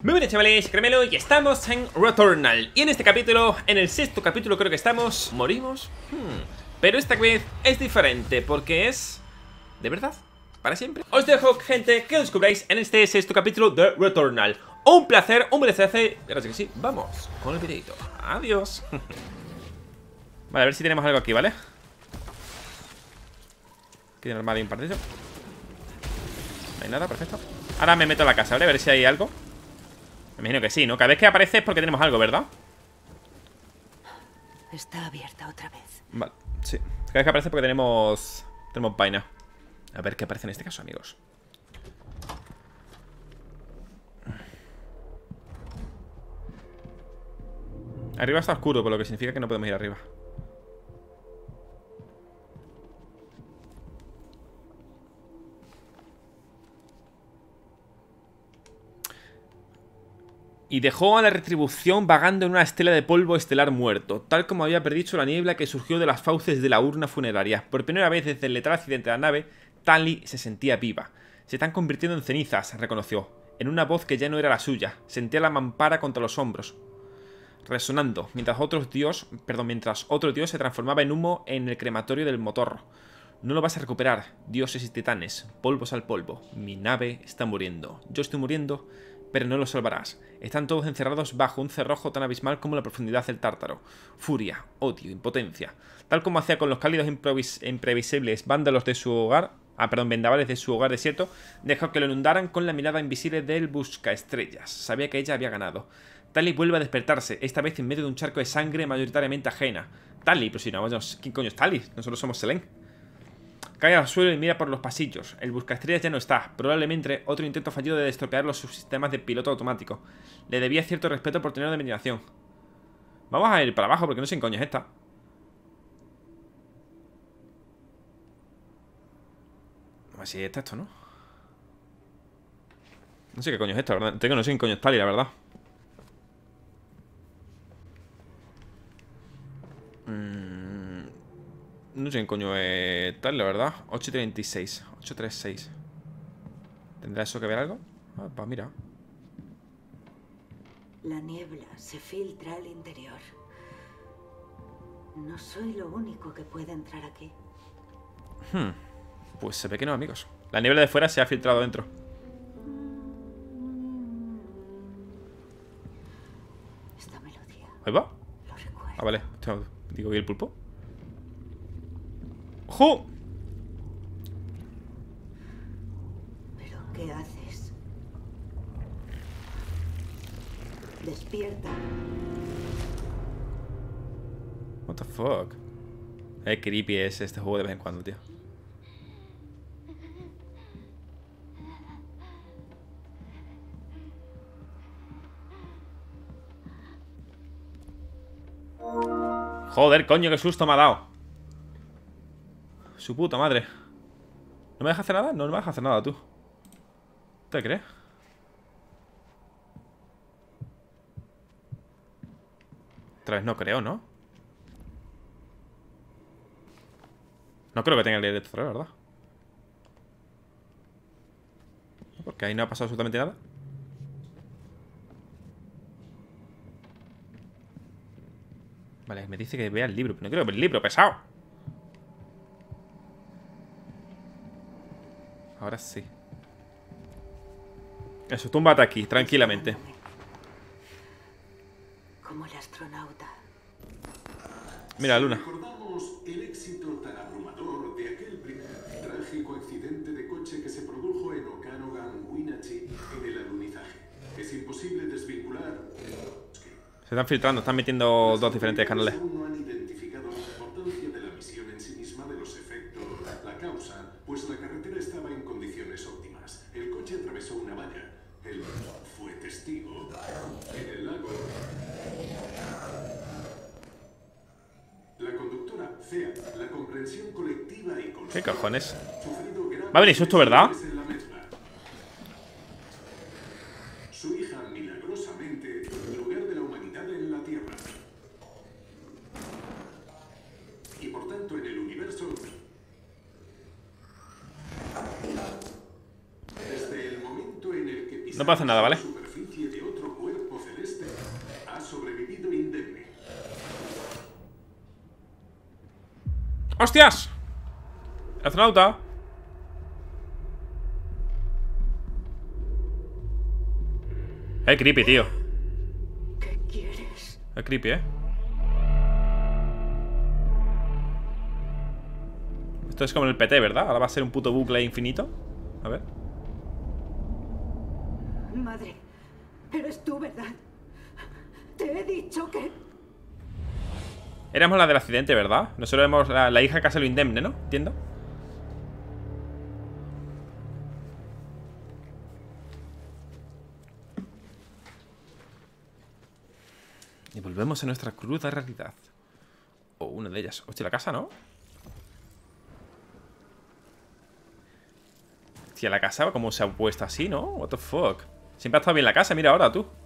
Muy buenas chavales, Caramelo, y estamos en Returnal. Y en este capítulo, en el sexto capítulo creo que estamos, ¿morimos? Pero esta vez es diferente, porque es... ¿de verdad? ¿Para siempre? Os dejo, gente, que lo descubráis en este sexto capítulo de Returnal. Un placer, un merece. Ahora sí que sí, vamos con el videito. Adiós. Vale, a ver si tenemos algo aquí, ¿vale? Aquí tiene el armario impartido. No hay nada, perfecto. Ahora me meto a la casa, ¿vale? A ver si hay algo. Me imagino que sí, ¿no? Cada vez que aparece es porque tenemos algo, ¿verdad? Está abierta otra vez. Vale, sí. Cada vez que aparece es porque tenemos vaina. A ver qué aparece en este caso, amigos. Arriba está oscuro, por lo que significa que no podemos ir arriba. Y dejó a la retribución vagando en una estela de polvo estelar muerto, tal como había predicho la niebla que surgió de las fauces de la urna funeraria. Por primera vez desde el letal accidente de la nave, Tali se sentía viva. Se están convirtiendo en cenizas, reconoció, en una voz que ya no era la suya. Sentía la mampara contra los hombros, resonando, mientras otro dios se transformaba en humo en el crematorio del motor. No lo vas a recuperar, dioses y titanes, polvos al polvo. Mi nave está muriendo. Yo estoy muriendo, pero no lo salvarás. Están todos encerrados bajo un cerrojo tan abismal como la profundidad del Tártaro. Furia, odio, impotencia. Tal como hacía con los cálidos e imprevisibles vendavales de su hogar desierto, dejó que lo inundaran con la mirada invisible del buscaestrellas. Sabía que ella había ganado. Tali vuelve a despertarse, esta vez en medio de un charco de sangre mayoritariamente ajena. Tali, pero si no, ¿quién coño es Tali? Nosotros somos Selene. Cae al suelo y mira por los pasillos. El buscaestrellas ya no está. Probablemente otro intento fallido de estropear los subsistemas de piloto automático. Le debía cierto respeto por tener de veneración. Vamos a ir para abajo porque no sé qué coño es esta. A ver si está esto, ¿no? No sé qué coño es esto, la verdad. Tengo no sé qué coño es Tali, la verdad. No sé qué coño es Tali, la verdad. 836. 836. ¿Tendrá eso que ver algo? Ah, pues mira. La niebla se filtra al interior. No soy lo único que puede entrar aquí. Pues se ve que no, amigos. La niebla de fuera se ha filtrado dentro. Esta melodía. ¿Ahí va? Lo recuerdo. Ah, vale. Digo, ¿y el pulpo? ¡Jo! ¿Pero qué haces? Despierta. What the fuck. Creepy es este juego de vez en cuando, tío. Joder, coño, qué susto me ha dado. Su puta madre. ¿No me deja hacer nada? No, no me deja hacer nada, tú. ¿Te crees? Otra vez no creo, ¿no? No creo que tenga el directo otra vez, ¿verdad? Porque ahí no ha pasado absolutamente nada. Vale, me dice que vea el libro. Pero no quiero ver el libro, pesado. Ahora sí. Eso, túmbate aquí, tranquilamente. Como el astronauta. Mira la luna. Recordamos el éxito tan abrumador de aquel primer trágico accidente de coche que se produjo en Okanogan, Wenatchee, en el alunizaje. Es imposible desvincular. Se están filtrando, están metiendo dos diferentes canales. Aún no han identificado la importancia de la misión en sí misma, de los efectos, la causa, pues la carretera estaba en condiciones óptimas. El coche atravesó una valla. Él fue testigo en el lago. La conductora Cea, la comprensión colectiva y ¿Qué cojones? sufrido graves Va a venir susto, ¿verdad? lesiones en la misma. Su hija milagrosamente lugar de la humanidad en la Tierra. Y por tanto en el universo. Desde el momento en el que No pasa nada, ¿vale? superficie de otro ¡Hostias! El astronauta. Es creepy, tío. ¿Qué quieres? Es creepy, Esto es como el PT, ¿verdad? Ahora va a ser un puto bucle infinito. A ver. Madre, eres tú, ¿verdad? Te he dicho que... Éramos la del accidente, ¿verdad? Nosotros éramos la hija que se lo indemne, ¿no? Entiendo. Y volvemos a nuestra cruda realidad. O una de ellas. Hostia, la casa, ¿no? Hostia, la casa, ¿cómo se ha puesto así, no? What the fuck. Siempre ha estado bien la casa, mira ahora, tú.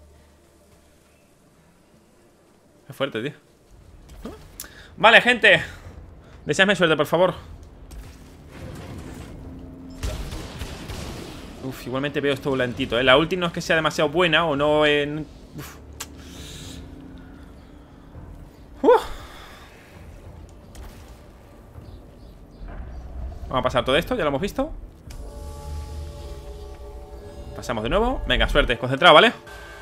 Qué fuerte, tío. Vale, gente. Deseadme suerte, por favor. Uf, igualmente veo esto lentito, La ulti no es que sea demasiado buena o no en... Vamos a pasar todo esto, ya lo hemos visto. Pasamos de nuevo. Venga, suerte, concentrado, ¿vale?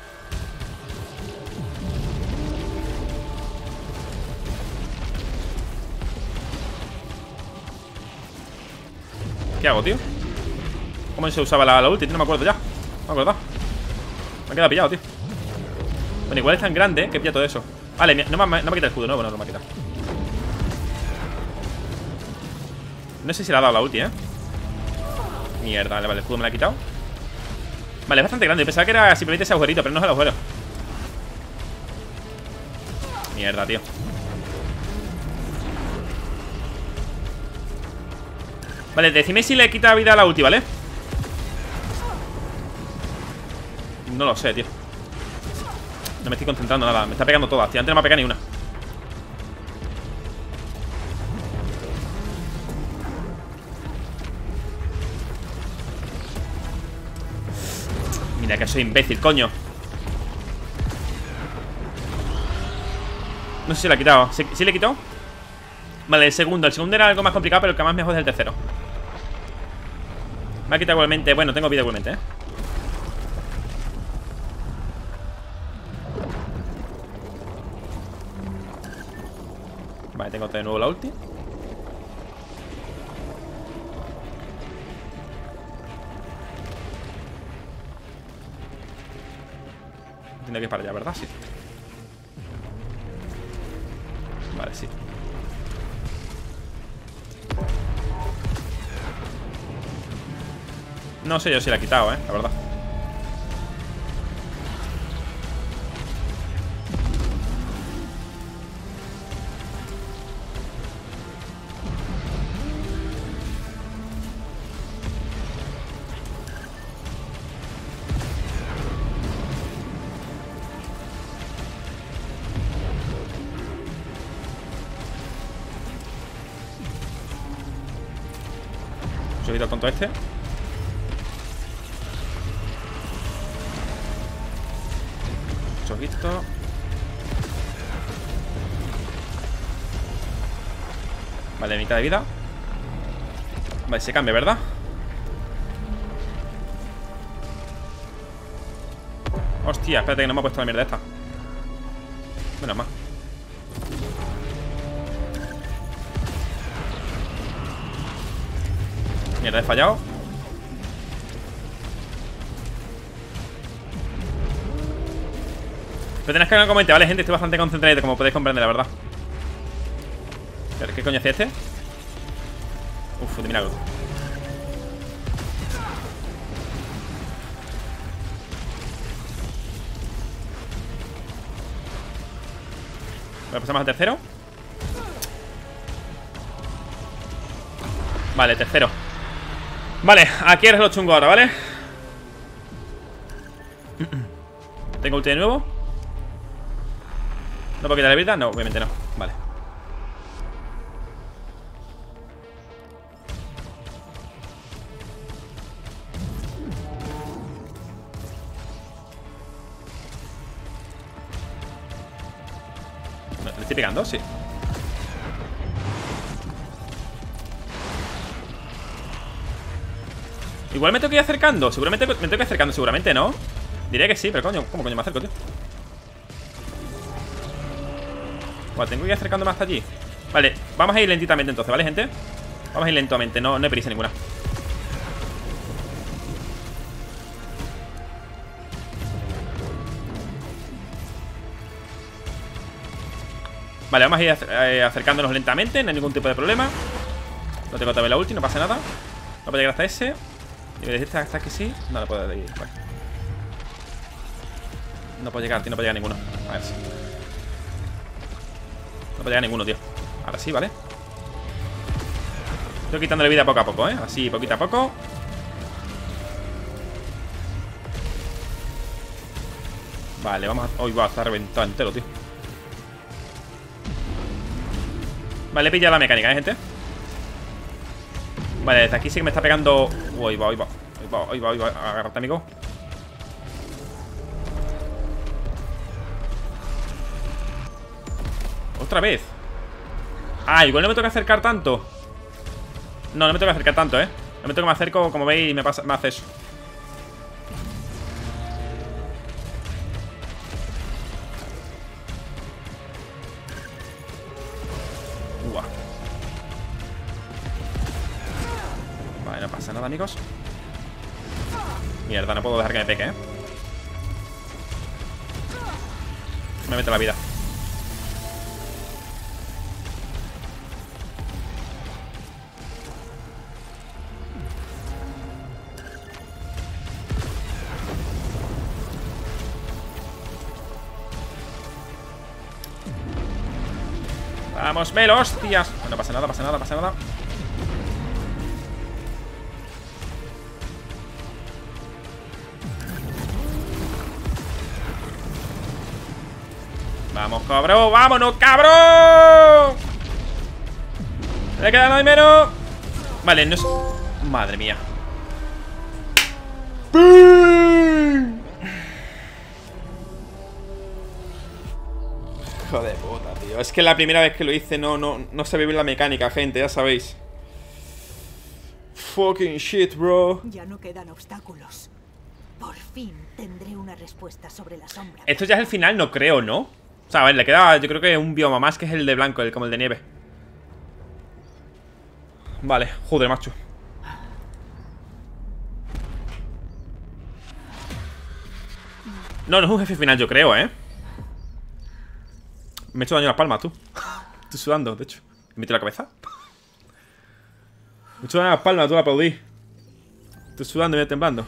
¿Qué hago, tío? ¿Cómo se usaba la ulti? No me acuerdo ya. No me acuerdo. Me he quedado pillado, tío. Bueno, igual es tan grande que pilla todo eso. Vale, no me quita el escudo nuevo, no me ha quitado. No sé si le ha dado la ulti, Mierda, vale, el escudo me lo ha quitado. Vale, es bastante grande. Pensaba que era simplemente ese agujerito, pero no es el agujero. Mierda, tío. Vale, decime si le quita vida a la ulti, ¿vale? No lo sé, tío. No me estoy concentrando nada. Me está pegando todas, tío. Antes no me ha pegado ni una. Mira que soy imbécil, coño. No sé si le ha quitado. ¿Sí le quitó? Vale, el segundo era algo más complicado, pero el que más me jode es el tercero. Me ha quitado igualmente. Bueno, tengo vida igualmente, Vale, tengo de nuevo la ulti. Tiene que ir para allá, ¿verdad? Sí. Vale, sí. No sé yo si la he quitado, la verdad. Subida al tonto este. Chojito. Vale, mitad de vida. Vale, se cambia, ¿verdad? Hostia, espérate que no me ha puesto la mierda esta. Menos más. Mierda, he fallado. Pero tenéis que no comente, ¿vale, gente? Estoy bastante concentrado, como podéis comprender, la verdad. A ver, ¿qué coño hacía este? Uf, de milagro. Vale, pasamos al tercero. Vale, tercero. Vale, aquí eres lo chungo ahora, ¿vale? Tengo ulti de nuevo. ¿No puedo quitarle vida? No, obviamente no. Vale. ¿Le estoy pegando? Sí. Igual me tengo que ir acercando. Seguramente me tengo que ir acercando, seguramente, ¿no? Diré que sí, pero coño, ¿cómo coño me acerco, tío? Bueno, tengo que ir acercándome hasta allí. Vale, vamos a ir lentamente entonces, ¿vale, gente? Vamos a ir lentamente, no hay prisa ninguna. Vale, vamos a ir acercándonos lentamente. No hay ningún tipo de problema. No tengo todavía la ulti, no pasa nada. No puedo llegar hasta ese. Y me dijiste hasta que sí. No, no puedo ir. Vale. No puedo llegar, tío, no puedo llegar a ninguno. A ver si. No puedo llegar a ninguno, tío. Ahora sí, ¿vale? Estoy quitándole vida poco a poco, ¿eh? Así, poquito a poco. Vale, vamos a... Hoy va a estar reventado entero, tío. Vale, he pillado la mecánica, ¿eh, gente? Vale, desde aquí sí que me está pegando... Uy, va. Agárrate, amigo. Otra vez. Ah, igual no me toca acercar tanto. No me toca acercar tanto, ¿eh? No me toca, me acerco, como veis, y me hace eso. Vale, no pasa nada, amigos. Mierda, no puedo dejar que me pegue, ¿eh? Me mete la vida. Vamos, Melo, hostias. No pasa nada, pasa nada, pasa nada. Vamos, cabrón, vámonos, cabrón. Le queda nada y menos. Vale, no es... Madre mía. Joder, puta, tío. Es que la primera vez que lo hice no sabía bien la mecánica, gente, ya sabéis. Fucking shit, bro. Ya no quedan obstáculos. Por fin tendré una respuesta sobre la sombra. Esto ya es el final, no creo, ¿no? O sea, a ver, le queda, yo creo que un bioma más, que es el de blanco, como el de nieve. Vale, joder, macho. No es un jefe final, yo creo, ¿eh? Me he hecho daño a las palmas, tú. Estoy sudando, de hecho. ¿Me meto la cabeza? Me he hecho daño a las palmas, tú la aplaudí. Estoy sudando y me estoy temblando.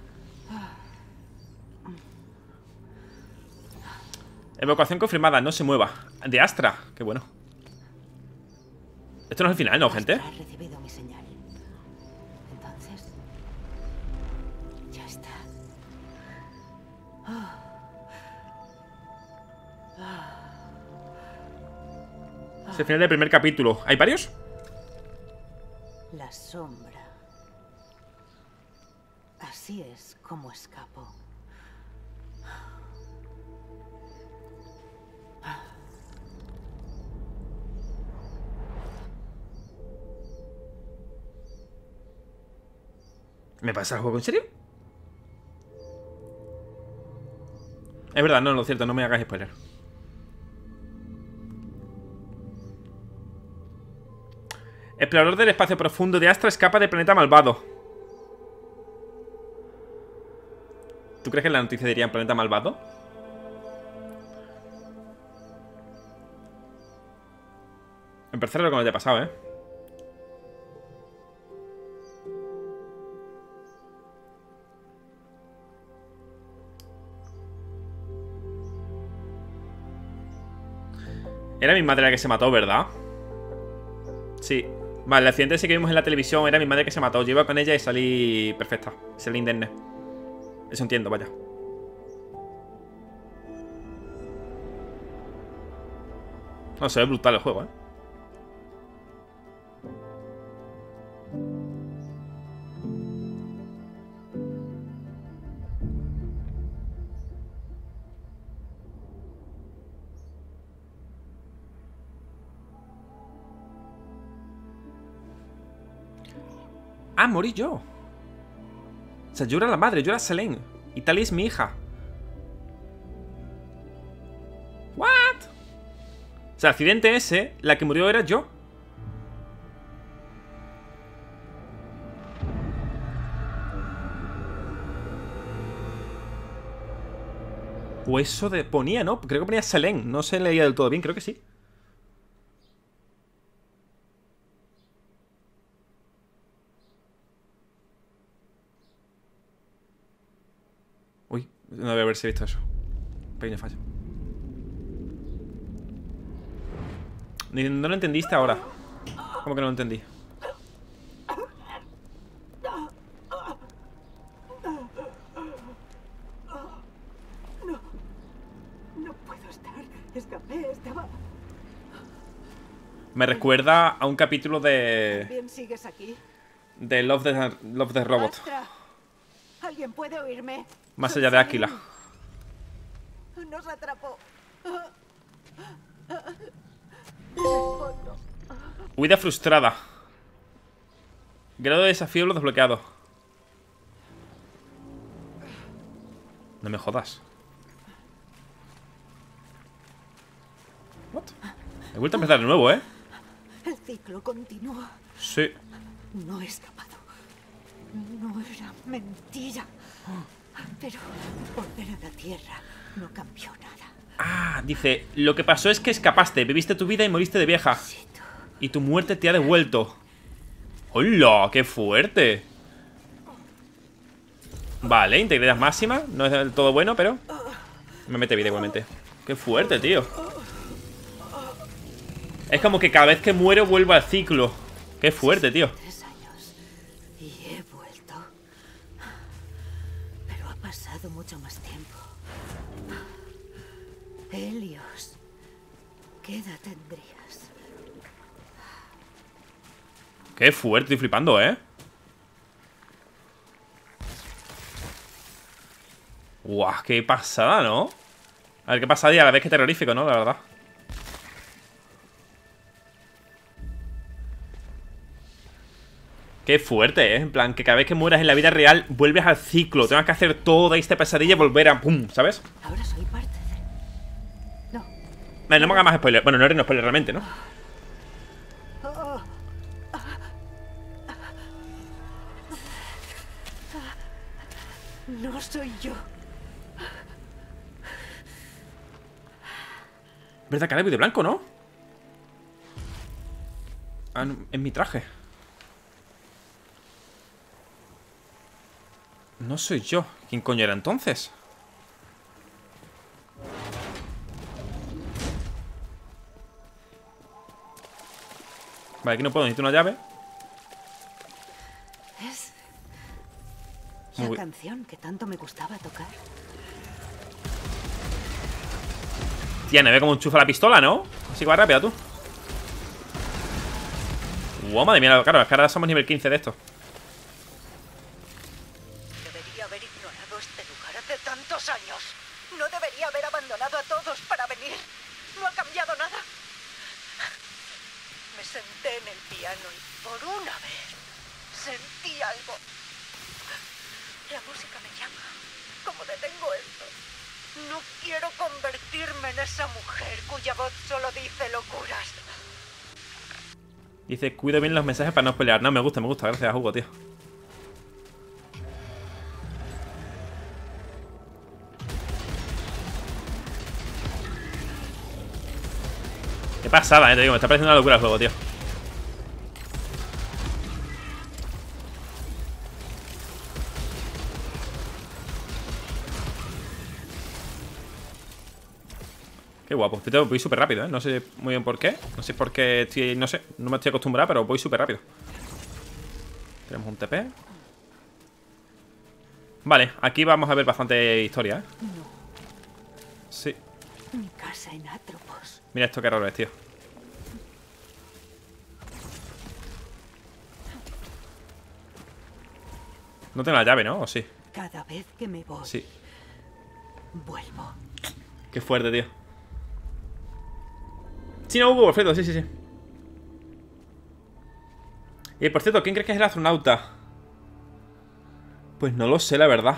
Evacuación confirmada, no se mueva. De Astra, qué bueno. Esto no es el final, ¿no, gente? Has recibido mi señal. Entonces, ya está. Es el final del primer capítulo. ¿Hay varios? La sombra. Así es como escapo. ¿Me pasa el juego en serio? Es verdad, no, lo cierto, no me hagas spoiler. Explorador del espacio profundo de Astra escapa del planeta malvado. ¿Tú crees que en la noticia dirían planeta malvado? En tercero lo que me haya pasado, ¿eh? Era mi madre la que se mató, ¿verdad? Sí. Vale, el accidente ese que vimos en la televisión era mi madre que se mató. Yo iba con ella y salí perfecta. Salí indemne. Eso entiendo, vaya. No, se ve brutal el juego, ¿eh? Ah, morí yo. sea, yo era la madre, yo era Selene. Y Tali es mi hija. ¿What? O sea, el accidente ese, la que murió era yo. O eso de... ponía, ¿no? Creo que ponía Selene. No se leía del todo bien, creo que sí. Uy, no debe haberse visto eso. Pequeño fallo. No lo entendiste ahora. ¿Cómo que no lo entendí? No puedo estar. Escapé, estaba... Me recuerda a un capítulo de... ¿Bien sigues aquí? de Love the Robot. ¡Astra! ¿Alguien puede oírme? Más allá de Aquila. Nos atrapó. Huida frustrada. Grado de desafío lo desbloqueado. No me jodas. What? He vuelto a empezar de nuevo, ¿eh? El ciclo continúa. Sí. No he escapado. No era mentira. Pero volver a la Tierra no cambió nada. Ah, dice, lo que pasó es que escapaste, viviste tu vida y moriste de vieja. Y tu muerte te ha devuelto. ¡Hola! ¡Qué fuerte! Vale, integridad máxima. No es del todo bueno, pero me mete vida igualmente. ¡Qué fuerte, tío! Es como que cada vez que muero vuelvo al ciclo. ¡Qué fuerte, tío! 3 años y he vuelto. Pero ha pasado mucho más tiempo. Helios, ¿qué edad tendrías? ¡Qué fuerte! Estoy flipando, ¿eh? ¡Guau! ¡Qué pasada!, ¿no? A ver, qué pasadía, a la vez que terrorífico, ¿no? La verdad. Qué fuerte, ¿eh? En plan, que cada vez que mueras en la vida real vuelves al ciclo. Tengas que hacer toda esta pesadilla y volver a... ¡pum! ¿Sabes? Ahora soy parte de... No. No me hagas más spoiler. Bueno, no eres un spoiler realmente, ¿no? No soy yo. ¿Verdad que ahora voy de blanco, no? Ah, no, es mi traje. No soy yo. ¿Quién coño era entonces? Vale, aquí no puedo, necesito una llave. Es Muy la bien. canción que tanto me gustaba tocar. Tía, me ve como enchufa la pistola, ¿no? Así que va rápida, tú. Wow, madre mía, claro, es que ahora somos nivel 15 de esto. Debería haber ignorado este lugar hace tantos años. No debería haber abandonado a todos para venir. No ha cambiado nada. Me senté en el piano y por una vez sentí algo. La música me llama. ¿Cómo detengo esto? No quiero convertirme en esa mujer cuya voz solo dice locuras. Dice, cuido bien los mensajes para no pelear. No, me gusta, gracias, Hugo, tío. Qué pasada, te digo, me está pareciendo una locura el juego, tío. Qué guapo. Voy súper rápido, ¿eh? No sé muy bien por qué. No sé por qué estoy... No sé. No me estoy acostumbrado, pero voy súper rápido. Tenemos un TP. Vale, aquí vamos a ver bastante historia, ¿eh? Sí. Mi casa en Atropos. Mira esto qué raro es, tío. No tengo la llave, ¿no? ¿O sí? Cada vez que me voy, Sí. vuelvo. Qué fuerte, tío. Sí, no, Hugo, perfecto, sí, sí, sí. Y por cierto, ¿quién crees que es el astronauta? Pues no lo sé, la verdad.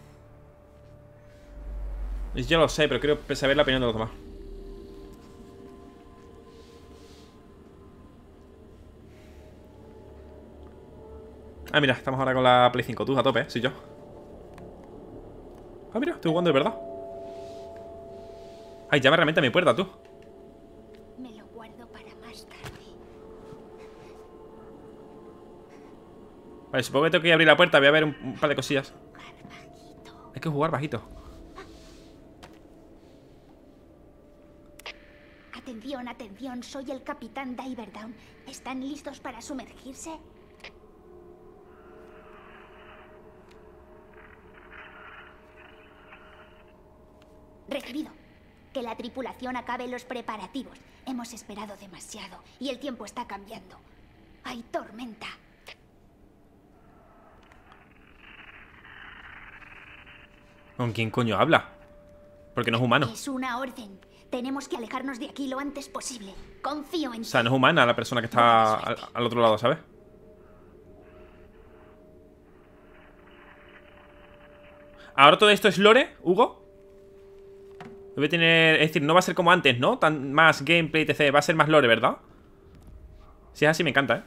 Yo lo sé, pero quiero saber la opinión de los demás. Ah, mira, estamos ahora con la Play 5. Tú a tope, ¿eh? Soy yo. Ah, mira, estoy jugando de verdad. Ay, llama realmente a mi puerta, tú. Me lo guardo para más tarde. Vale, supongo que tengo que abrir la puerta. Voy a ver un par de cosillas. Hay que jugar bajito. Atención, atención, soy el capitán Diverdown. ¿Están listos para sumergirse? Recibido. Que la tripulación acabe los preparativos. Hemos esperado demasiado y el tiempo está cambiando. Hay tormenta. ¿Con quién coño habla? Porque no es humano. Es una orden. Tenemos que alejarnos de aquí lo antes posible. Confío en O sea, no es humana la persona que está al otro lado, ¿sabes? ¿Ahora todo esto es lore, Hugo? Debe tener... Es decir, no va a ser como antes, ¿no? Más gameplay, etc. Va a ser más lore, ¿verdad? Si es así, me encanta, ¿eh?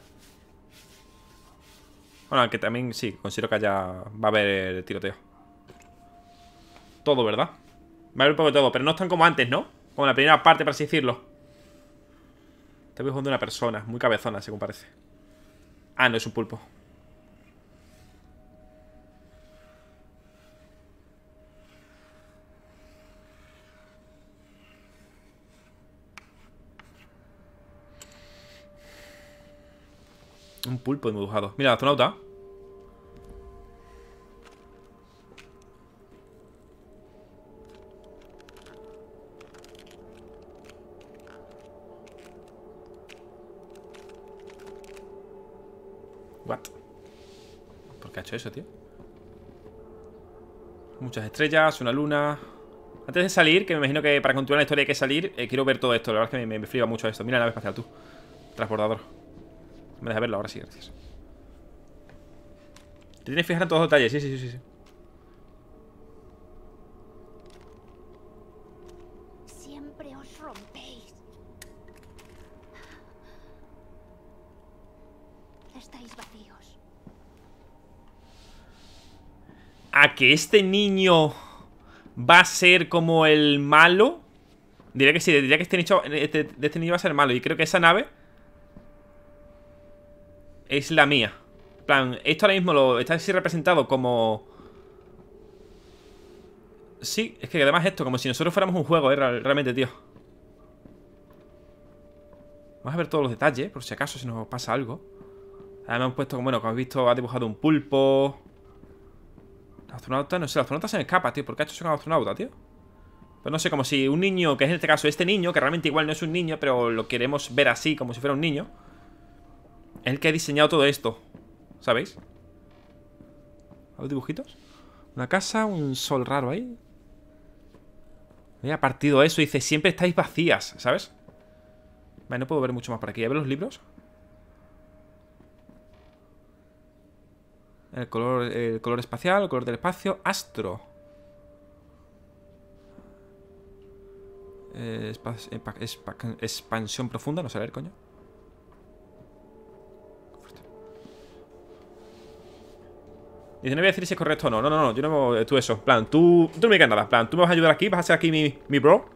Bueno, aunque también sí, considero que allá va a haber tiroteo. Todo, ¿verdad? Va a haber un poco de todo, pero no están como antes, ¿no? Como la primera parte, por así decirlo. Te voy jugando una persona, muy cabezona, según parece. Ah, no, es un pulpo. Un pulpo dibujado. Mira, el astronauta. What? ¿Por qué ha hecho eso, tío? Muchas estrellas, una luna. Antes de salir, que me imagino que para continuar la historia hay que salir, quiero ver todo esto. La verdad es que me flipa mucho esto. Mira la nave espacial, tú. Transbordador. Me deja verlo ahora, sí, gracias. Te tienes que fijar en todos los detalles, sí. Siempre os rompéis. Estáis vacíos. ¿A que este niño va a ser como el malo? Diría que sí, diría que este niño va a ser malo. Y creo que esa nave es la mía. En plan, esto ahora mismo lo está así representado como... Sí, es que además esto, como si nosotros fuéramos un juego, realmente, tío. Vamos a ver todos los detalles, por si acaso, si nos pasa algo. Además hemos puesto, bueno, como habéis visto, ha dibujado un pulpo. El astronauta, no sé, el astronauta se me escapa, tío. ¿Por qué ha hecho eso con el astronauta, tío? Pero no sé, como si un niño, que es en este caso este niño, que realmente igual no es un niño, pero lo queremos ver así, como si fuera un niño, es el que ha diseñado todo esto, ¿sabéis? ¿A los dibujitos? Una casa, un sol raro ahí. Me ha partido eso y dice, siempre estáis vacías, ¿sabes? Vale, no puedo ver mucho más por aquí. ¿A ver los libros? El color espacial, el color del espacio. Astro. Expansión profunda, no sé, a ver, coño. Dice, no voy a decir si es correcto o no. No, yo no. Tú eso. En plan, tú no me digas nada. En plan, tú me vas a ayudar aquí. Vas a ser aquí mi bro.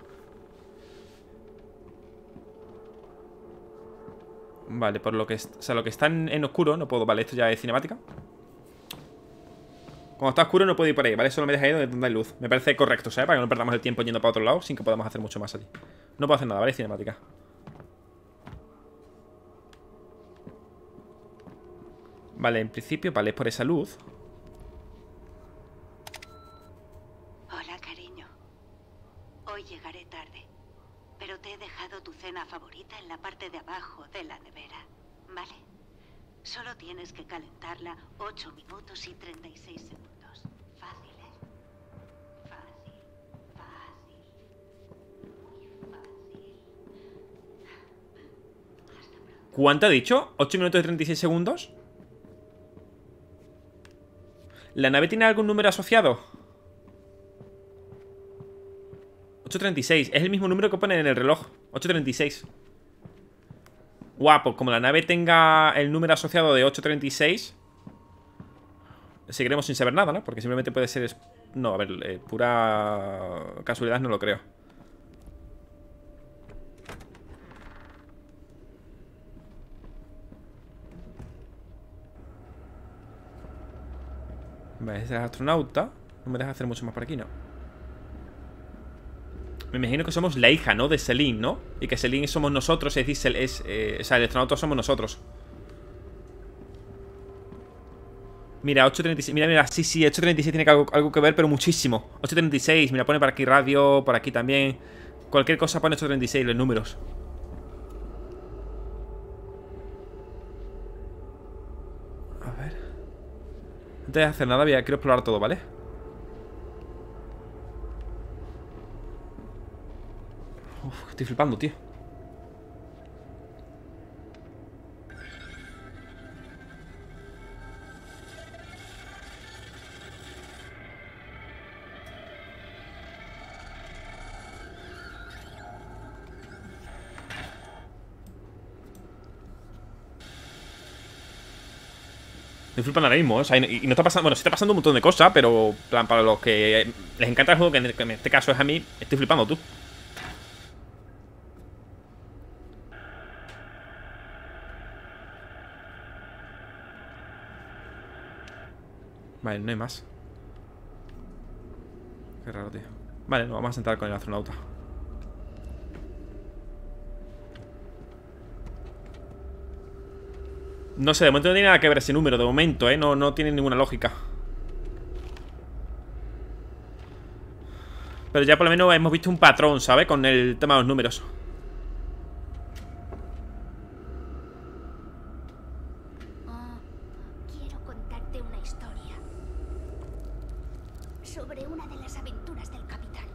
Vale, por lo que... O sea, lo que está en oscuro no puedo. Vale, esto ya es cinemática. Cuando está oscuro no puedo ir por ahí, ¿vale? Solo me deja ir donde hay luz. Me parece correcto, ¿sabes? Para que no perdamos el tiempo yendo para otro lado sin que podamos hacer mucho más allí. No puedo hacer nada, ¿vale? Cinemática. Vale, en principio, vale, es por esa luz. Hola, cariño. Hoy llegaré tarde, pero te he dejado tu cena favorita en la parte de abajo de la nevera, ¿vale? Solo tienes que calentarla 8 minutos y 36 segundos. Fácil, ¿eh? Fácil, muy fácil. Hasta pronto. ¿Cuánto ha dicho? ¿8 minutos y 36 segundos? ¿La nave tiene algún número asociado? 836. Es el mismo número que pone en el reloj. 836. Guapo, como la nave tenga el número asociado de 836, seguiremos sin saber nada, ¿no? Porque simplemente puede ser... No, a ver, pura casualidad no lo creo. Vale, ese es el astronauta. No me deja hacer mucho más por aquí, ¿no? Me imagino que somos la hija, ¿no? De Celine, ¿no? Y que Celine somos nosotros, es decir, o sea, el astronauta somos nosotros. Mira, 836, mira, sí, 836 tiene algo que ver, pero muchísimo. 836, mira, pone por aquí radio, por aquí también. Cualquier cosa pone 836, los números. A ver. Antes de hacer nada, quiero explorar todo, ¿vale? Uf, estoy flipando, tío. Me flipan ahora mismo, ¿eh? O sea, y no está pasando... Bueno, sí está pasando un montón de cosas, pero... Plan, para los que les encanta el juego, que en este caso es a mí, estoy flipando, tú. Vale, no hay más. Qué raro, tío. Vale, nos vamos a sentar con el astronauta. No sé, de momento no tiene nada que ver ese número. De momento, no tiene ninguna lógica. Pero ya por lo menos hemos visto un patrón, ¿sabes? Con el tema de los números. Quiero contarte una historia sobre una de las aventuras del capitán.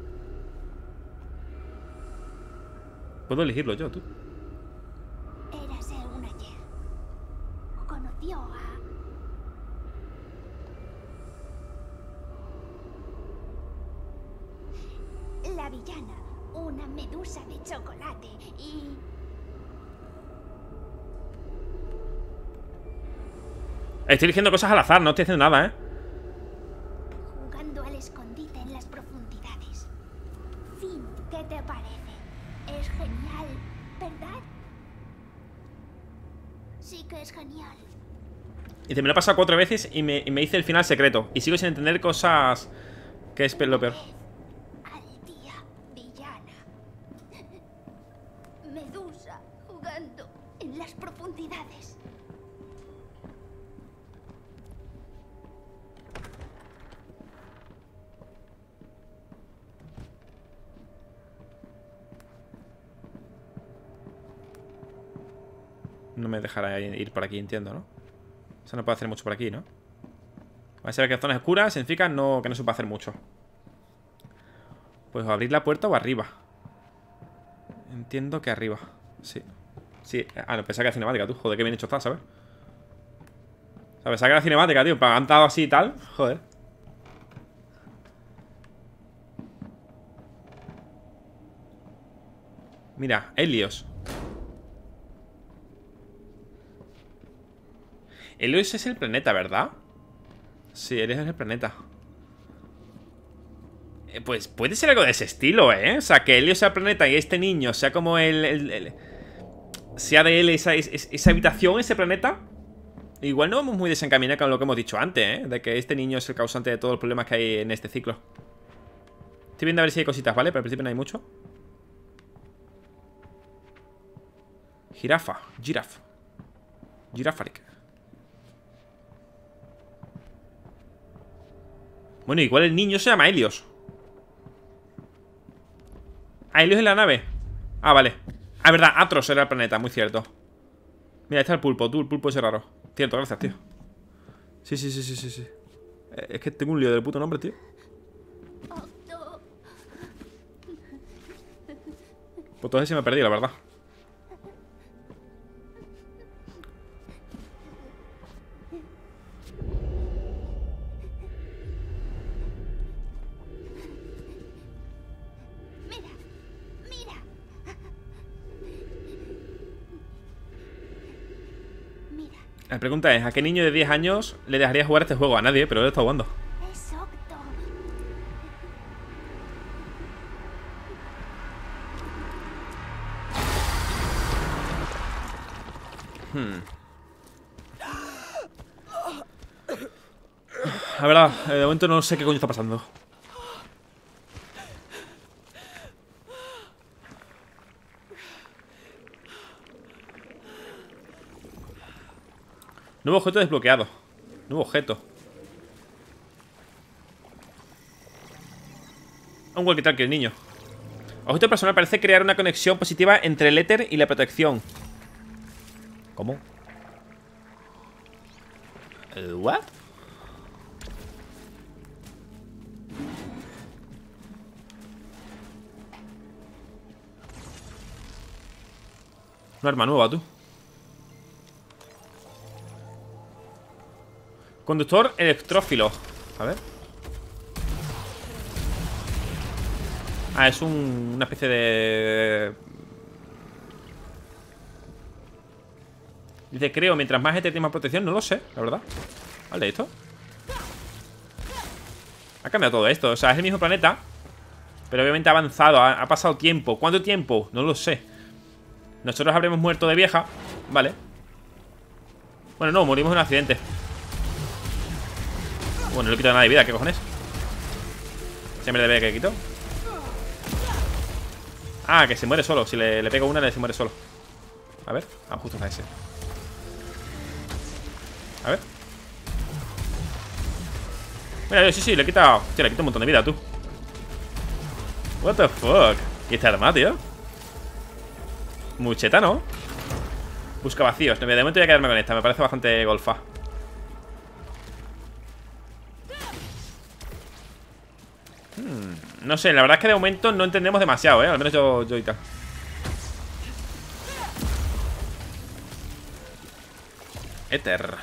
Puedo elegirlo yo, tú. Érase un ayer. Conoció a... la villana, una medusa de chocolate y... Estoy eligiendo cosas al azar, no estoy haciendo nada, ¿eh? jugando al escondite en las profundidades. Finn, ¿qué te parece? Es genial, ¿verdad? Sí que es genial. Y me lo he pasado 4 veces y me dice el final secreto. Y sigo sin entender cosas... Que es lo peor. Al día, villana. Medusa jugando en las profundidades. No me dejará ir por aquí, entiendo, ¿no? O sea, no puedo hacer mucho por aquí, ¿no? Va a ser que zonas oscuras significa que no se puede hacer mucho. Pues abrir la puerta o arriba. Entiendo que arriba. Sí. Sí. Ah, no, pensaba que era cinemática, tú. Joder, qué bien hecho está, ¿sabes? O sea, pensaba que era cinemática, tío. Para han dado así y tal. Joder. Mira, Helios. Helios es el planeta, ¿verdad? Sí, Helios es el planeta. Pues puede ser algo de ese estilo, ¿eh? O sea, que Helios sea el planeta y este niño sea como sea de él esa habitación, ese planeta. Igual no vamos muy desencaminados con lo que hemos dicho antes, ¿eh? De que este niño es el causante de todos los problemas que hay en este ciclo. Estoy viendo a ver si hay cositas, ¿vale? Pero al principio no hay mucho. Jirafa. Girafaric. Bueno, igual el niño se llama Helios. Ah, Helios es la nave. Ah, vale. Ah, verdad, Atros era el planeta, muy cierto. Mira, ahí está el pulpo, tú, el pulpo ese raro. Cierto, gracias, tío. Sí. Es que tengo un lío del puto nombre, tío. Pues entonces se me perdí, la verdad. La pregunta es, ¿a qué niño de 10 años le dejaría jugar este juego? A nadie, pero él está jugando. Es Octo. La verdad, de momento no sé qué coño está pasando. Nuevo objeto desbloqueado. Nuevo objeto. Un walkie-talkie, el niño. Objeto personal parece crear una conexión positiva entre el éter y la protección. ¿Cómo? ¿What? Una arma nueva, tú. Conductor electrófilo. A ver. Ah, es una especie de... Dice, creo, mientras más gente tiene más protección. No lo sé, la verdad. Vale, ¿esto? Ha cambiado todo esto. O sea, es el mismo planeta, pero obviamente ha avanzado, ha pasado tiempo. ¿Cuánto tiempo? No lo sé. Nosotros habremos muerto de vieja. Vale. Bueno, no, morimos en un accidente. Bueno, no le quito nada de vida, ¿qué cojones? Siempre le ve que quito. Ah, que se muere solo. Si le pego una, se muere solo. A ver, justo a ese. A ver. Mira, sí, le he quitado. Hostia, le quito un montón de vida, tú. What the fuck. ¿Y esta arma, tío? Mucheta, ¿no? Busca vacíos. De momento voy a quedarme con esta. Me parece bastante golfa. No sé, la verdad es que de momento no entendemos demasiado, ¿eh? Al menos yo y tal. Éter.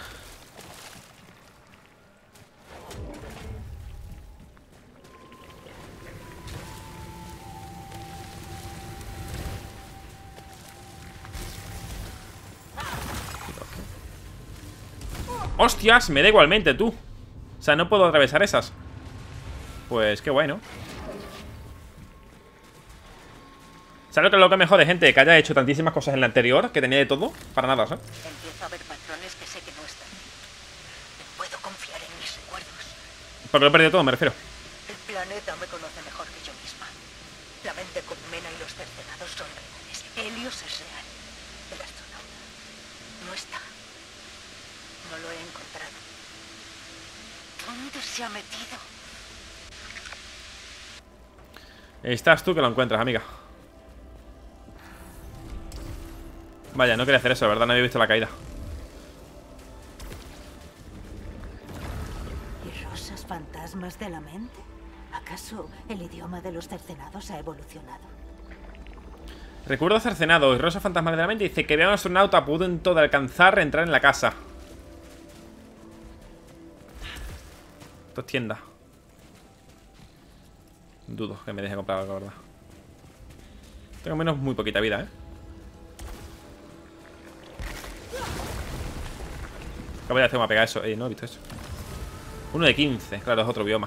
¡Hostias! Me da igualmente, tú. O sea, no puedo atravesar esas. Pues qué guay, ¿no? ¿Sabes lo que me jode, gente? Que haya hecho tantísimas cosas en la anterior, que tenía de todo, para nada, ¿sabes? Empiezo a ver patrones que sé que no están. Puedo confiar en mis recuerdos. Porque lo he perdido todo, me refiero. El planeta me conoce mejor que yo misma. La mente colmena y los cercenados son reales. Helios es real. El astronauta no está. No lo he encontrado. ¿Dónde se ha metido? Estás tú que lo encuentras, amiga. Vaya, no quería hacer eso, ¿verdad? No había visto la caída. ¿Y rosas fantasmas de la mente? ¿Acaso el idioma de los cercenados ha evolucionado? Recuerdo cercenado y Rosa Fantasma de la Mente dice que ve a un astronauta a punto de alcanzar entrar en la casa. Esto es tienda. Dudo que me deje comprar algo, la verdad. Tengo menos muy poquita vida, ¿eh? Acabo de hacerme a pegar eso. No he visto eso. 1 de 15, claro, es otro bioma.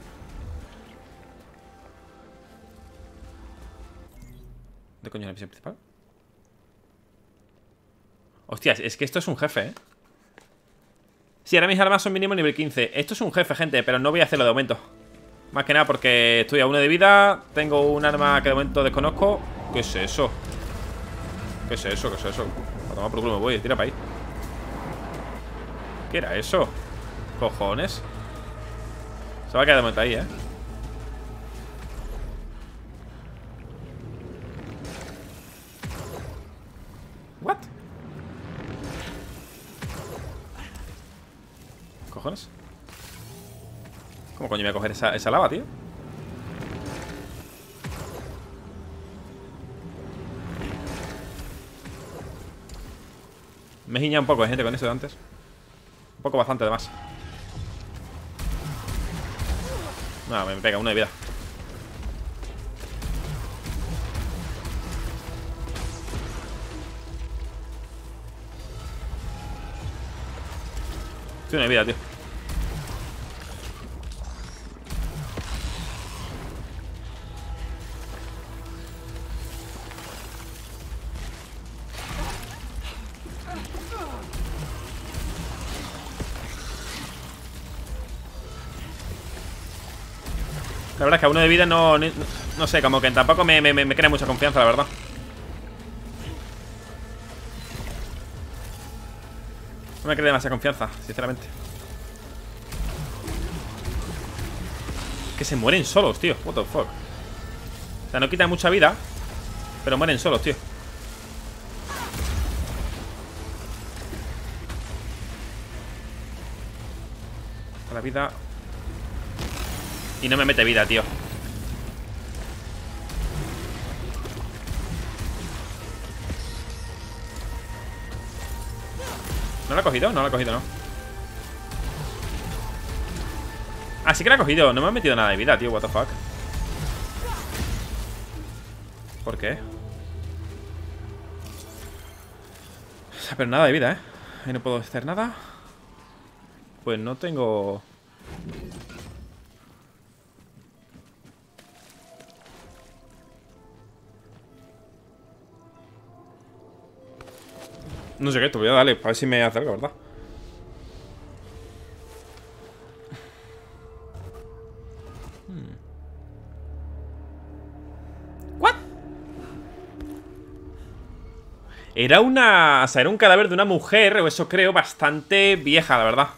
¿De coño es la misión principal? Hostias, es que esto es un jefe, ¿eh? Sí, ahora mis armas son mínimo nivel 15. Esto es un jefe, gente, pero no voy a hacerlo de momento. Más que nada porque estoy a 1 de vida. Tengo un arma que de momento desconozco. ¿Qué es eso? ¿Qué es eso? ¿Qué es eso? A tomar por culo me voy, tira para ahí. ¿Qué era eso? Cojones. Se va a quedar de momento ahí, ¿eh? ¿What? ¿Cojones? ¿Cómo coño voy a coger esa lava, tío? Me he guiñado un poco de gente con eso de antes. Un poco bastante, además. No, me pega 1 de vida. Estoy una vida, tío. La verdad es que a uno de vida no sé, como que tampoco me crea mucha confianza, la verdad. No me crea demasiada confianza, sinceramente. Que se mueren solos, tío. What the fuck. O sea, no quitan mucha vida, pero mueren solos, tío. La vida. Y no me mete vida, tío. ¿No la ha cogido? No la ha cogido, no. Ah, sí que la ha cogido. No me ha metido nada de vida, tío. What the fuck. ¿Por qué? O sea, pero nada de vida, ¿eh? Ahí no puedo hacer nada. Pues no tengo... No sé qué, te voy a darle para ver si me acerca, ¿verdad? ¿What? Era una... O sea, era un cadáver de una mujer, o eso creo, bastante vieja, la verdad.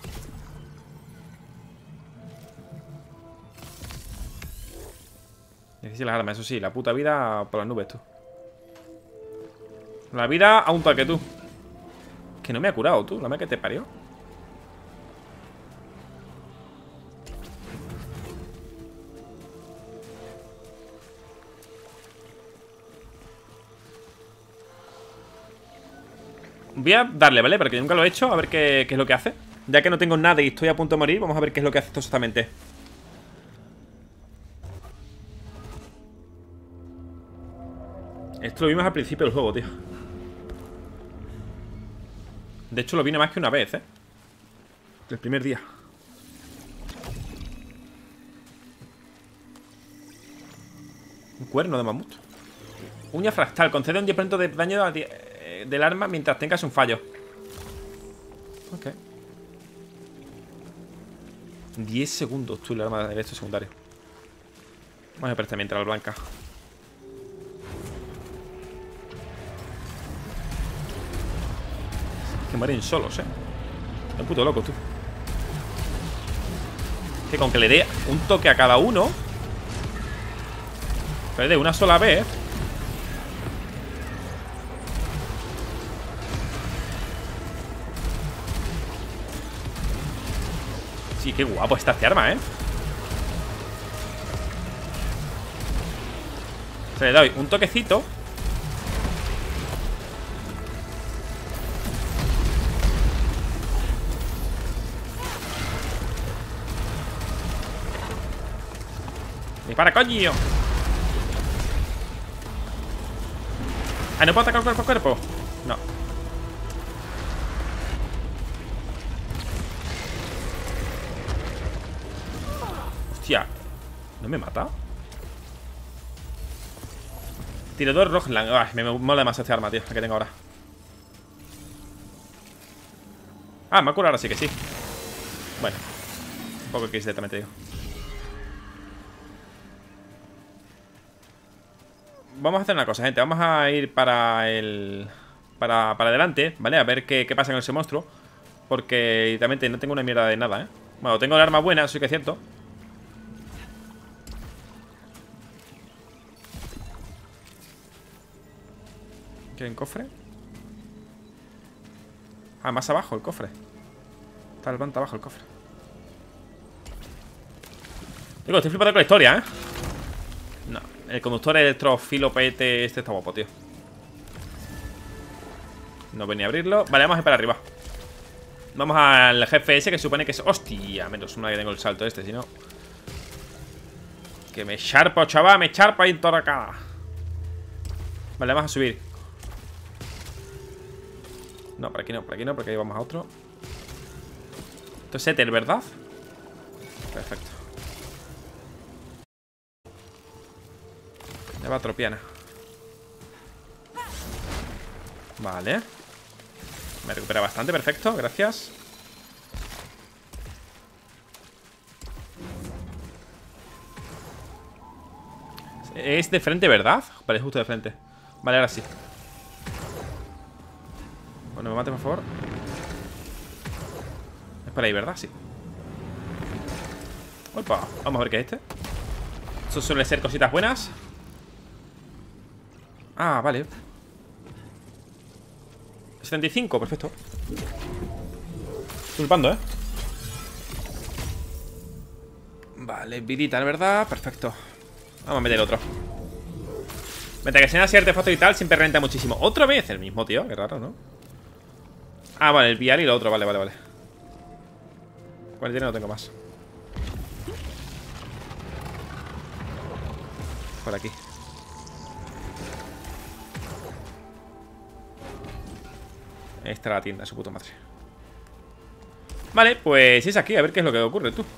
Difícil las armas, eso sí, la puta vida por las nubes, tú. La vida a un toque, tú. Que no me ha curado, tú, la me que te parió. Voy a darle, ¿vale? Porque nunca lo he hecho, a ver qué es lo que hace. Ya que no tengo nada y estoy a punto de morir, vamos a ver qué es lo que hace esto exactamente. Esto lo vimos al principio del juego, tío. De hecho lo vine más que una vez, ¿eh? El primer día. Un cuerno de mamut. Uña fractal. Concede un 10% de daño del arma mientras tengas un fallo. Ok. 10 segundos, tú, el arma de efecto secundario. Vamos a ver esta mientras la blanca. Que mueren solos, un puto loco, tú. Que con que le dé un toque a cada uno, que le dé una sola vez. Sí, qué guapo está este arma, Se le doy un toquecito. ¡Dispara, coño! Ah, ¿no puedo atacar cuerpo a cuerpo? No. Hostia. ¿No me mata? Tirador Rockland. Ay, me mola demasiado este arma, tío, la que tengo ahora. Ah, me ha curado ahora, sí que sí. Bueno, un poco XD también te digo. Vamos a hacer una cosa, gente. Vamos a ir para el... Para adelante, ¿vale? A ver qué pasa con ese monstruo. Porque literalmente no tengo una mierda de nada, Bueno, tengo el arma buena, eso sí que es cierto. ¿Quieren cofre? Ah, más abajo el cofre. Está el planta abajo el cofre. Digo, estoy flipando con la historia, No, el conductor electrofilopete este está guapo, tío. No venía a abrirlo. Vale, vamos a ir para arriba. Vamos al jefe ese que supone que es... ¡Hostia! Menos una que tengo el salto este, si no... Que me charpo, chaval, me charpa ahí en toda la cara. Vale, vamos a subir. No, por aquí no, porque ahí vamos a otro. Esto es éter, ¿verdad? Perfecto. Ya va tropiana. Vale. Me recupera bastante, perfecto, gracias. Es de frente, ¿verdad? Vale, justo de frente. Vale, ahora sí. Bueno, me mate, por favor. Es por ahí, ¿verdad? Sí. Opa, vamos a ver qué es este. Eso suele ser cositas buenas. Ah, vale. 75, perfecto. Culpando, ¿eh? Vale, vidita, ¿verdad? Perfecto. Vamos a meter otro. Mientras que sean así artefactos y tal, siempre renta muchísimo. Otra vez el mismo, tío. Qué raro, ¿no? Ah, vale, el vial y lo otro. Vale, vale, vale. 49 no tengo más. Por aquí. Esta era la tienda, su puta madre. Vale, pues es aquí, a ver qué es lo que ocurre, tú.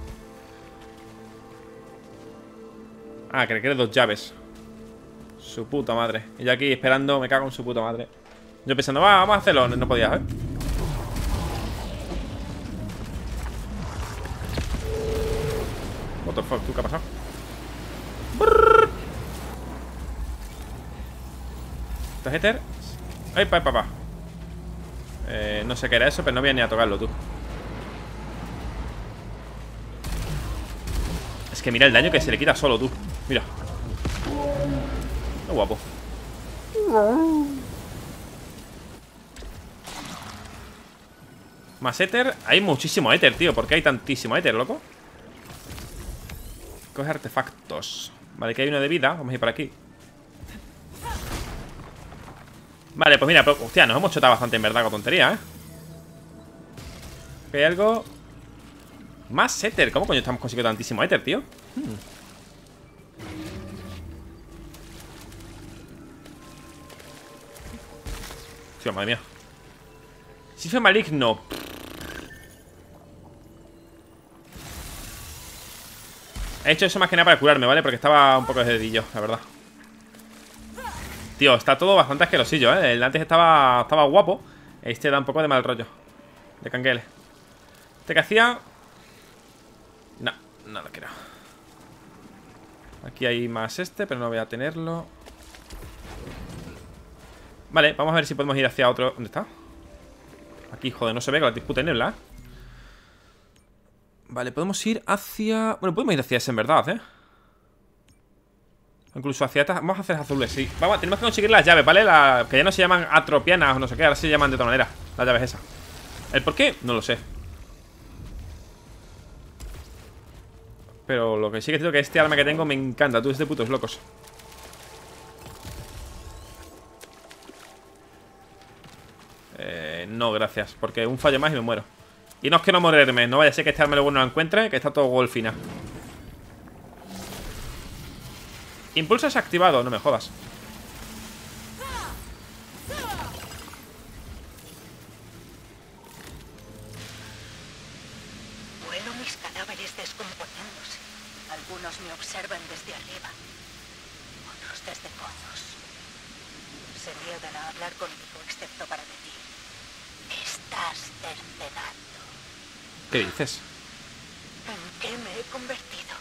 Ah, que requiere 2 llaves. Su puta madre. Y yo aquí esperando, me cago en su puta madre. Yo pensando, va, vamos a hacerlo. No podía, ¿eh? What the fuck, ¿tú qué ha pasado? Brrr. ¿Esto es éter? ¡Ay, papá! No sé qué era eso, pero no voy a ni a tocarlo, tú. Es que mira el daño que se le quita solo, tú. Mira. Qué guapo. Más éter. Hay muchísimo éter, tío. ¿Por qué hay tantísimo éter, loco? Coge artefactos. Vale, que hay uno de vida. Vamos a ir por aquí. Vale, pues mira, hostia, nos hemos chotado bastante en verdad con tontería, ¿eh? ¿Hay algo? Más éter. ¿Cómo coño estamos consiguiendo tantísimo éter, tío? Tío, madre mía. Si fue maligno. He hecho eso más que nada para curarme, ¿vale? Porque estaba un poco de dedillo, la verdad. Tío, está todo bastante asquerosillo, ¿eh? El antes estaba guapo. Este da un poco de mal rollo. De canguele. ¿Este que hacía? No, no lo quiero. Aquí hay más pero no voy a tenerlo. Vale, vamos a ver si podemos ir hacia otro. ¿Dónde está? Aquí, joder, no se ve con la disputa niebla. Vale, podemos ir hacia... Bueno, podemos ir hacia ese en verdad, ¿eh? Incluso hacia estas... Vamos a hacer azules, sí. Vamos, tenemos que conseguir las llaves, ¿vale? Que ya no se llaman atropianas o no sé qué. Ahora se llaman de otra manera. Las llaves esas. ¿El por qué? No lo sé. Pero lo que sí que creo que este arma que tengo me encanta. Tú, es de putos locos. No, gracias. Porque un fallo más y me muero. Y no es que no morirme. No vaya a ser que este arma luego no lo encuentre. Que está todo golfina. Impulso es activado. No me jodas. Vuelo mis cadáveres descomponiéndose. Algunos me observan desde arriba. Otros desde pozos. Se niegan a hablar conmigo excepto para decir: estás cercenando. ¿Qué dices? ¿En qué me he convertido?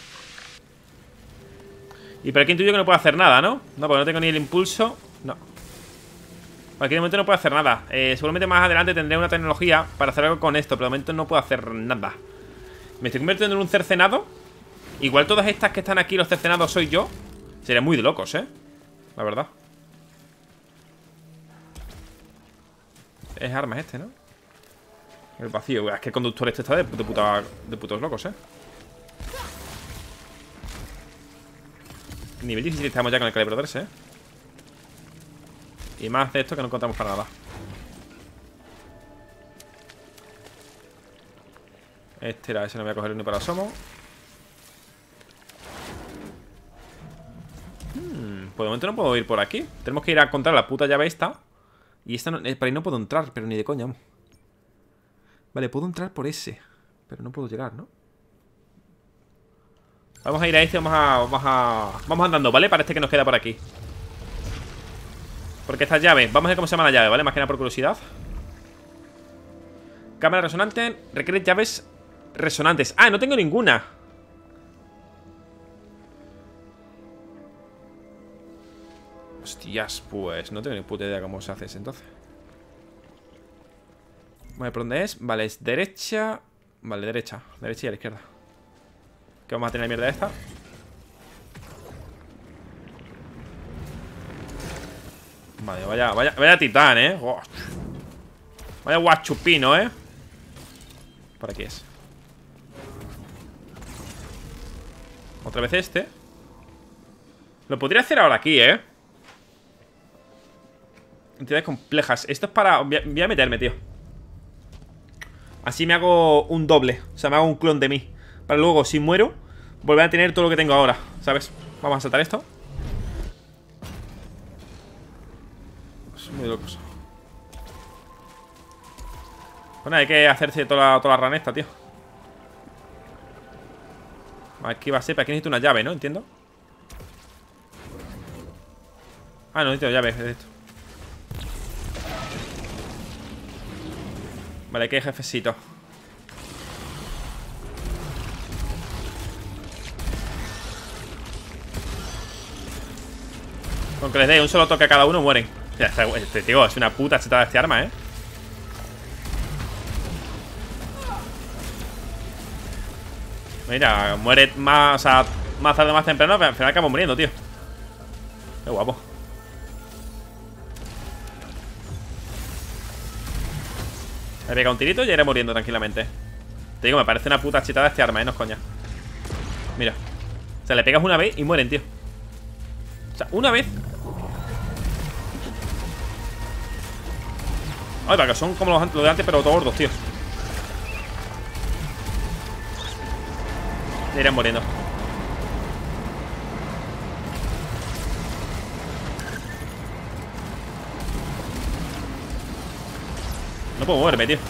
Y por aquí intuyo que no puedo hacer nada, ¿no? No, porque no tengo ni el impulso. No. Por aquí de momento no puedo hacer nada. Seguramente más adelante tendré una tecnología para hacer algo con esto, pero de momento no puedo hacer nada. Me estoy convirtiendo en un cercenado. Igual todas estas que están aquí, los cercenados, soy yo. Sería muy de locos, ¿eh? La verdad. Es armas este, ¿no? El vacío. Es que el conductor este está de putos locos, ¿eh? Nivel 17 estamos ya con el calibrador ese, ¿eh? Y más de esto que no contamos para nada. Este era ese, no voy a coger ni para asomo. Pues de momento no puedo ir por aquí. Tenemos que ir a encontrar la puta llave esta. Y esta no, por ahí no puedo entrar, pero ni de coña. Vale, puedo entrar por ese, pero no puedo llegar, ¿no? Vamos a ir a este, vamos andando, ¿vale? Para este que nos queda por aquí. Porque estas llaves, vamos a ver cómo se llama la llave, ¿vale? Más que nada por curiosidad. Cámara resonante, requiere llaves resonantes. Ah, no tengo ninguna. Hostias, pues no tengo ni puta idea cómo se hace eso entonces. Vale, ¿por dónde es? Vale, es derecha. Vale, derecha y a la izquierda. Que vamos a tener mierda esta. Vale, vaya titán, oh. Vaya guachupino, Por aquí es. Otra vez este. Lo podría hacer ahora aquí, Entidades complejas. Esto es para... Voy a meterme, tío. Así me hago un doble. O sea, me hago un clon de mí. Para luego, si muero, volver a tener todo lo que tengo ahora, ¿sabes? Vamos a saltar esto. Es muy locos. Bueno, hay que hacerse toda la rana esta, tío. Aquí va a ser, pero aquí necesito una llave, ¿no? Entiendo. Ah, no necesito llave, es esto. Vale, aquí hay jefecito. Con que les dé un solo toque a cada uno mueren. Ya está, este tío es una puta chetada este arma, Mira, muere más, o sea, más tarde o más temprano, pero al final acabo muriendo, tío. Qué guapo. Le pega un tirito y iré muriendo tranquilamente. Te digo, me parece una puta chetada este arma, no es coña. Mira. O sea, le pegas una vez y mueren, tío. O sea, una vez. Ay, para que son como los de antes, pero todos gordos, tío. Irán muriendo. No puedo moverme, tío.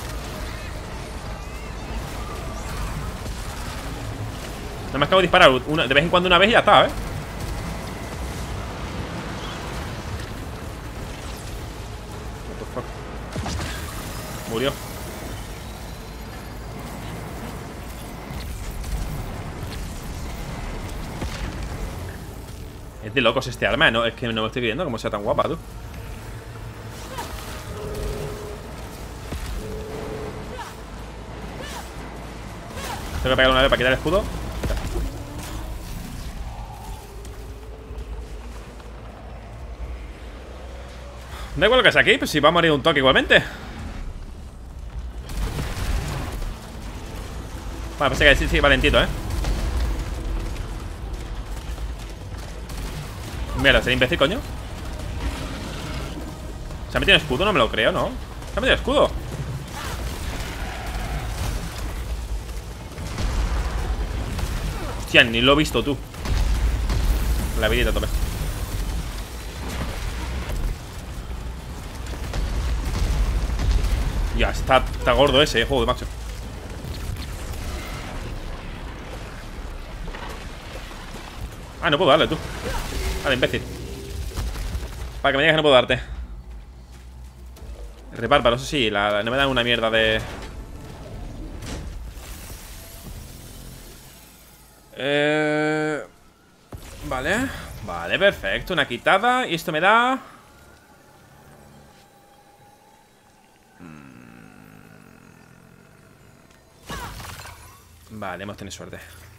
No me acabo de disparar de vez en cuando una vez y ya está, What the fuck. Murió. Es de locos este arma, ¿no? Es que no me estoy creyendo cómo sea tan guapa, tú. Tengo que pegar una vez para quitar el escudo. Da igual lo que sea aquí, pues si va a morir un toque igualmente. Vale, pensé que sí, valentito, Mira, ser imbécil, coño. ¿Se ha metido un escudo? No me lo creo, ¿no? ¿Se ha metido escudo? Hostia, ni lo he visto, tú. La vidita, tope. Ya, está gordo ese, joder, macho. Ah, no puedo darle, tú. Vale, imbécil. Para que me digas que no puedo darte. Repárparo, eso sí, no me dan una mierda de... Vale. Vale, perfecto, una quitada. Y esto me da... Vale, hemos tenido suerte.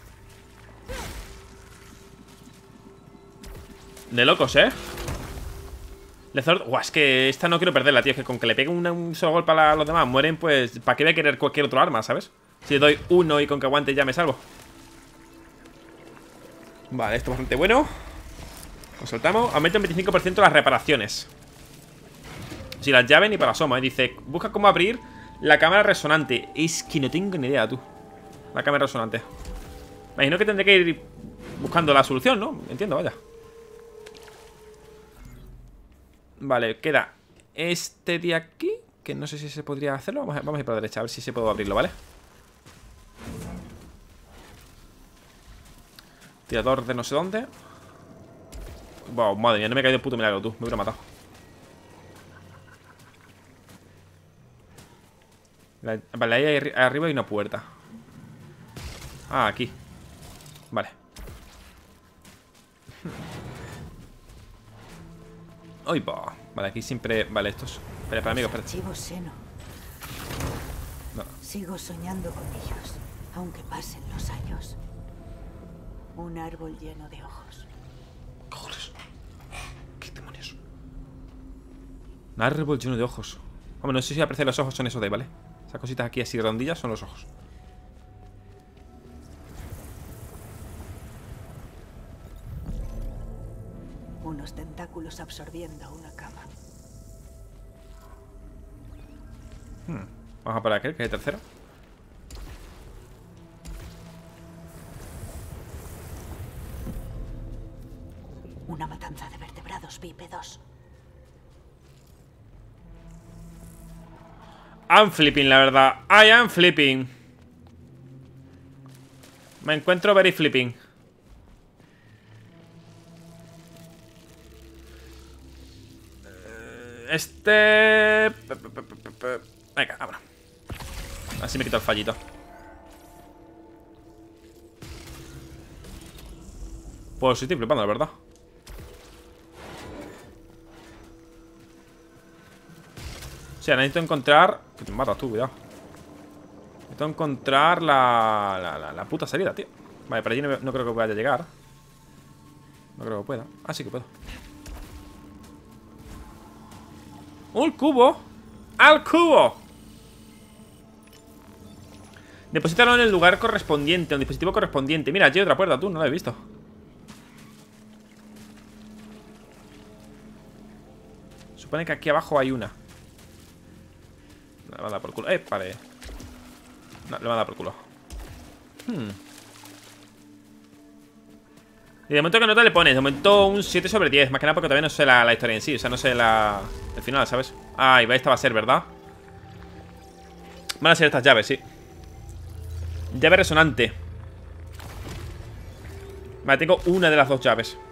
De locos, Buah, es que esta no quiero perderla, tío. Es que con que le pegue un solo golpe a los demás mueren, pues... ¿Para qué voy a querer cualquier otro arma, sabes? Si le doy uno y con que aguante ya me salvo. Vale, esto es bastante bueno. Lo soltamos. Aumenta un 25% las reparaciones. Si las llaves ni para asoma, Dice, busca cómo abrir la cámara resonante. Es que no tengo ni idea, tú. La cámara resonante. Me imagino que tendré que ir buscando la solución, ¿no? Entiendo, vaya. Vale, queda este de aquí, que no sé si se podría hacerlo. Vamos a ir por la derecha, a ver si se puede abrirlo, ¿vale? Tirador de no sé dónde. Wow, madre mía, no me ha caído el puto milagro, tú. Me hubiera matado. Vale, ahí arriba hay una puerta. Ah, aquí. Vale. Uy, va. Vale, aquí siempre... Vale, estos... Espera, amigo, espera. Archivo Seno. No. Sigo soñando con ellos, aunque pasen los años. Un árbol lleno de ojos. Cojones. ¿Qué demonios? Un árbol lleno de ojos. Hombre, no sé si apreciar los ojos son esos de ahí, ¿vale? Esas cositas aquí así redondillas son los ojos. Unos tentáculos absorbiendo una cama. Vamos a por aquel, que es el tercero. Una matanza de vertebrados bípedos. I'm flipping, la verdad. I am flipping. Me encuentro very flipping. Venga, vámonos. Así me quito el fallito. Pues estoy flipando, la verdad. O sea, necesito encontrar... Que te matas tú, cuidado. Necesito encontrar la puta salida, tío. Vale, para allí no creo que vaya a llegar. No creo que pueda. Ah, sí que puedo. ¡Un cubo! ¡Al cubo! Deposítalo en el lugar correspondiente, en el dispositivo correspondiente. Mira, aquí hay otra puerta, tú, no la he visto. Supone que aquí abajo hay una. Le va a dar por culo. Vale. No, le va a dar por culo. Y de momento, ¿qué nota le pones? De momento un 7 sobre 10. Más que nada porque todavía no sé la historia en sí. O sea, no sé el final, ¿sabes? Ah, y esta va a ser, ¿verdad? Van a ser estas llaves, sí. Llave resonante. Vale, tengo una de las dos llaves.